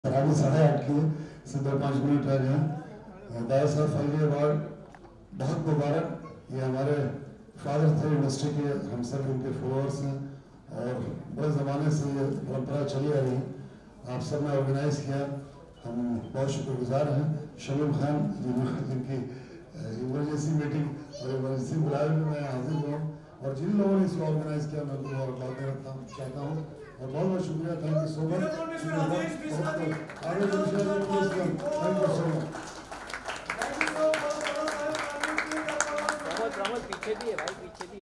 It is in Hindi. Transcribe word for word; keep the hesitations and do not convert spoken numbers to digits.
साढ़े साढ़े आठ की से दो पाँच मिनट रह गए। दादा साहब फाइनली अवार्ड बहुत मुबारक। ये हमारे फादर थे इंडस्ट्री के, हम सब उनके फॉलोअर्स हैं और बड़े ज़माने से ये परंपरा चली आ रही है। आप सब ने ऑर्गेनाइज किया, हम बहुत शुक्रगुजार हैं। शमीम खान जिनकी इमरजेंसी मीटिंग और इमरजेंसी बुलाए में मैं हाजिर हुआ और जिन लोगों ने इसको ऑर्गेनाइज किया मैं उनको और बात देना चाहता हूँ और बहुत बहुत शुक्रिया। Thank you so much. Thank you so much. पीछे भी है भाई, पीछे भी।